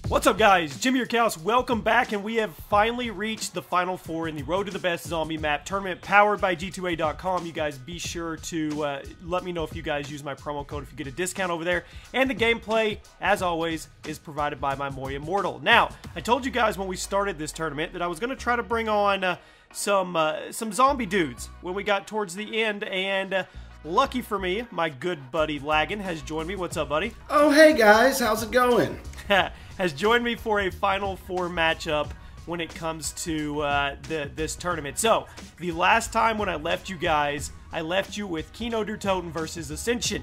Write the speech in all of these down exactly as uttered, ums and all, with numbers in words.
What's up, guys? Jimmy your Chaos, welcome back, and we have finally reached the final four in the Road to the Best Zombie Map tournament powered by G two A dot com. You guys be sure to uh, let me know if you guys use my promo code if you get a discount over there. And the gameplay, as always, is provided by my Moy Immortal. Now, I told you guys when we started this tournament that I was going to try to bring on uh, some uh, some zombie dudes when we got towards the end, and uh, lucky for me, my good buddy Laggin has joined me. What's up, buddy? Oh, hey guys, how's it going? Has joined me for a Final Four matchup when it comes to uh, the, this tournament. So, the last time when I left you guys, I left you with Kino Der Toten versus Ascension.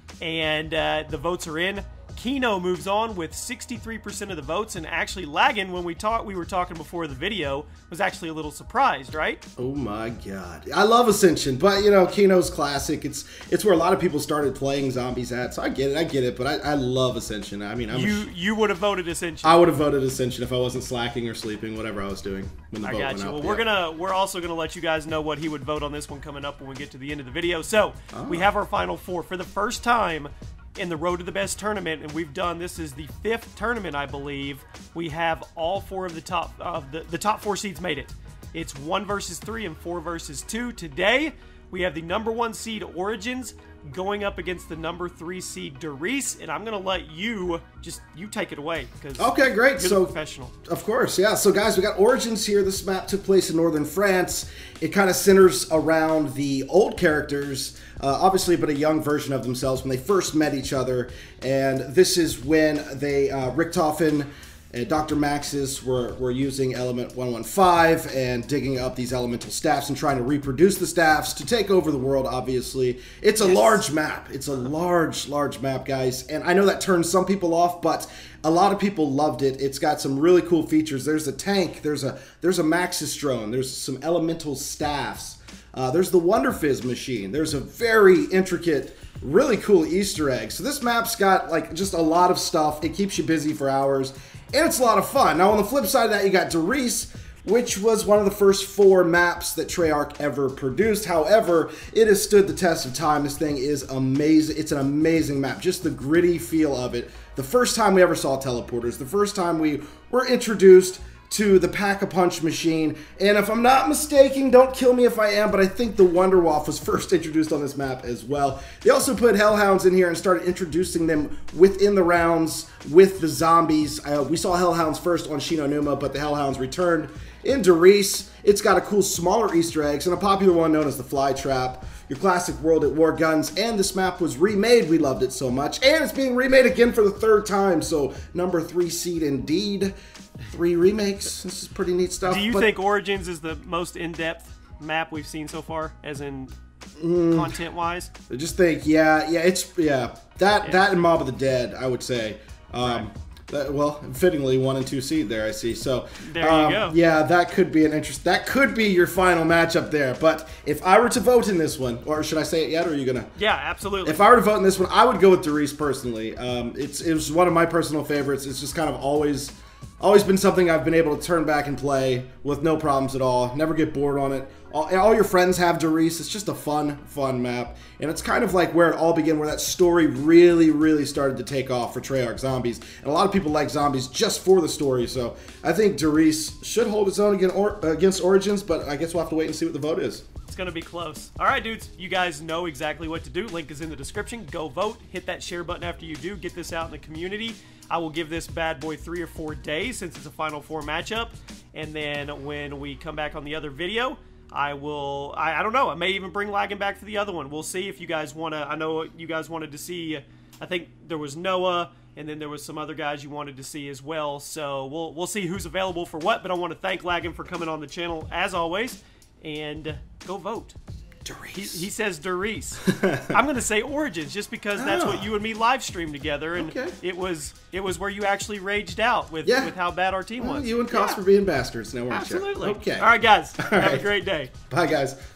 And uh, the votes are in. Kino moves on with sixty-three percent of the votes, and actually Laggin, when we talked, we were talking before the video, was actually a little surprised, right? Oh my god. I love Ascension, but you know, Kino's classic. It's it's where a lot of people started playing zombies at, so I get it, I get it, but I, I love Ascension. I mean, I'm You you would have voted Ascension. I would have voted Ascension if I wasn't slacking or sleeping, whatever I was doing when the I vote got went you. up. Well, yeah. we're gonna we're also gonna let you guys know what he would vote on this one coming up when we get to the end of the video. So Oh. we have our final four for the first time in the Road to the Best tournament, and we've done this is the fifth tournament, I believe. We have all four of the top of the the top four seeds made it. It's one versus three and four versus two. Today we have the number one seed Origins going up against the number three seed Derice, and I'm gonna let you just you take it away because Okay, great. You're So the professional. Of course, yeah. So guys, we got Origins here. This map took place in northern France. It kind of centers around the old characters, uh, obviously, but a young version of themselves when they first met each other. And this is when they, uh, Richtofen and Doctor Maxis were, were using Element one one five and digging up these elemental staffs and trying to reproduce the staffs to take over the world, obviously. It's a Yes. large map. It's a large, large map, guys. And I know that turns some people off, but a lot of people loved it. It's got some really cool features. There's a tank. There's a there's a Maxis drone. There's some elemental staffs. Uh, there's the Wonder Fizz machine. There's a very intricate, really cool Easter egg. So this map's got like just a lot of stuff. It keeps you busy for hours, and it's a lot of fun. Now on the flip side of that, you got Derice, which was one of the first four maps that Treyarch ever produced. However, it has stood the test of time. This thing is amazing. It's an amazing map. Just the gritty feel of it. The first time we ever saw teleporters, the first time we were introduced to the Pack-a-Punch machine, and if I'm not mistaken, don't kill me if I am, but I think the Wonderwaff was first introduced on this map as well. They also put Hellhounds in here and started introducing them within the rounds with the zombies. Uh, we saw Hellhounds first on Shi No Numa, but the Hellhounds returned in Derice. It's got a cool smaller Easter eggs and a popular one known as the Fly Trap. Your classic World at War guns, and this map was remade. We loved it so much, and it's being remade again for the third time, so number three seed indeed. Three remakes. This is pretty neat stuff. Do you but think Origins is the most in-depth map we've seen so far, as in mm, content-wise? I just think, yeah, yeah, it's yeah that Yeah. that and Mob of the Dead, I would say. Um, Right. that, well, fittingly, one and two seed there. I see. So There you um, go. Yeah, that could be an interest. That could be your final matchup there. But if I were to vote in this one, or should I say it yet, or are you gonna? Yeah, absolutely. If I were to vote in this one, I would go with Derice personally. Um, it's it was one of my personal favorites. It's just kind of always. Always been something I've been able to turn back and play with no problems at all. Never get bored on it. All, all your friends have Derice. It's just a fun, fun map. And it's kind of like where it all began, where that story really, really started to take off for Treyarch Zombies. And a lot of people like Zombies just for the story. So I think Derice should hold its own against, or, against Origins, but I guess we'll have to wait and see what the vote is. It's going to be close. All right, dudes, you guys know exactly what to do. Link is in the description. Go vote. Hit that share button after you do. Get this out in the community. I will give this bad boy three or four days since it's a Final Four matchup. And then when we come back on the other video, I will, I, I don't know, I may even bring Laggin back for the other one. We'll see if you guys want to, I know you guys wanted to see, I think there was Noah, and then there was some other guys you wanted to see as well. So we'll, we'll see who's available for what, but I want to thank Laggin for coming on the channel as always. And go vote. Derice. He, he says Derice. I'm going to say Origins just because that's what Oh. you and me live streamed together, and Okay. it was it was where you actually raged out with Yeah. with how bad our team Well, was. you and Koss Yeah. were being bastards now, weren't you? Absolutely. Okay. All right, guys. Have right. a great day. Bye, guys.